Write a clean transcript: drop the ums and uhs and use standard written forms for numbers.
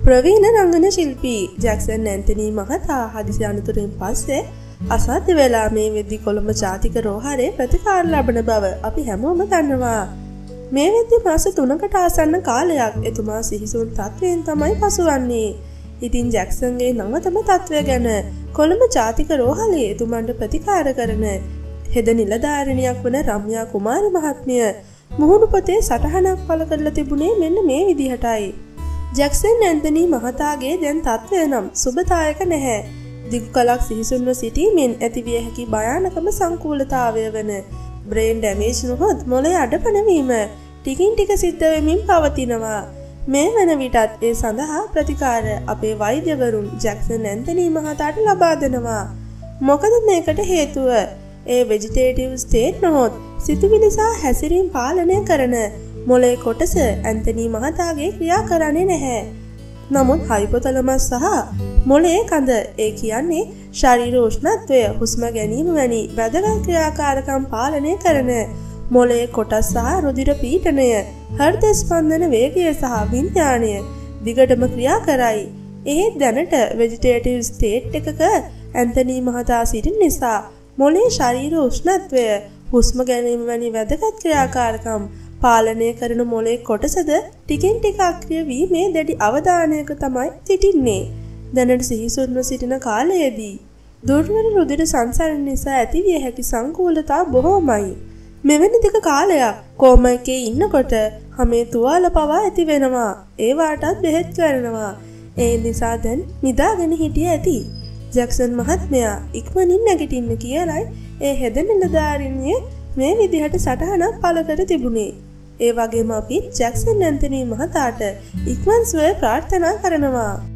ප්‍රවීණ රංගන ශිල්පී Jackson Anthony මහතා හදිසි අනතුරින් පස්සේ අසාධ්‍ය වෙලා මේ වෙද්දි කොළඹ ජාතික රෝහලේ ප්‍රතිකාර ලබන බව අපි හැමෝම දන්නවා. මේ වෙද්දි මාස 3කට ආසන්න කාලයක් එතුමා සිහිසුන් තත්වයෙන් තමයි පසුවන්නේ. ඉතින් ජැක්සන්ගේ නවතම තත්වය ගැන කොළඹ ජාතික රෝහලේ එතුමන්ට ප්‍රතිකාර කරන හෙද නිලධාරිනියක් වන රම්‍යා කුමාරි මහත්මිය මුහුණු පොතේ සටහනක් පළ කරලා තිබුණේ මෙන්න මේ විදිහටයි. ජැක්සන් ඇන්තනී මහතාගේ දැන් තත්වය නම් සුබදායක නැහැ. දිගු කලක් සිහිසුන්ව සිටීමෙන් ඇතිවිය හැකි භයානකම සංකූලතාවය වන බ්‍රේන් ඩැමේජ් නොහොත් මොළේ අඩපණ වීම ටිකින් ටික සිද්ධ වෙමින් පවතිනවා. මේ වන විටත් ඒ සඳහා ප්‍රතිකාර අපේ වෛද්‍යවරුන් ජැක්සන් ඇන්තනී මහතාට ලබා දෙනවා. මොකද මේකට හේතුව ඒ වෙජිටේටිව් ස්ටේට් නොහොත් සිතුවිලි සහ හැසිරීම් පාලනය කරන මොළේ කොටස ඇන්තනී මහතාගේ ක්‍රියා කරන්නේ නැහැ. නමුත් හයිපොතලමස් සහ මොළේ කඳ ඒ කියන්නේ ශරීර උෂ්ණත්වය හුස්ම ගැනීම වැනි වැදගත් ක්‍රියාකාරකම් පාලනය කරන මොළේ කොටස් සහ රුධිර පීඩනය හෘද ස්පන්දන වේගය සහ විඥාණය දිගටම ක්‍රියා කරයි. ඒ දැනට වෙජිටේටිව් ස්ටේට් එකක ඇන්තනී මහතා සිටින නිසා මොළේ ශරීර උෂ්ණත්වය හුස්ම ගැනීම වැනි වැදගත් ක්‍රියාකාරකම් පාලනය කරන මොළේ කොටසද ටිකින් ටික අක්‍රිය වීමේ දැඩි අවධානයක තමයි සිටින්නේ. දැනට සිහිසුන්ව සිටින කාලයේදී දුර්වල රුධිර සංසරණ නිසා ඇතිවිය හැකි සංකූලතා බොහෝමයි. මෙවැනි දිග කාලයක් කෝමා එකේ ඉන්නකොට හැමේ තුවාල පවා ඇති වෙනවා. ඒ වාටත් බෙහෙත් කරනවා. ඒ නිසා දැන් නිදාගෙන හිටිය ඇති. ජැක්සන් මහත්මයා ඉක්මනින් නැගිටින්න කියලයි ඒ හෙද නිලධාරිනිය මේ විදිහට සටහනක් පළ කර තිබුණේ. ඒ වගේම අපි ජැක්සන් ඇන්තනී මහතාට ඉක්මන් සුවය ප්‍රාර්ථනා කරනවා.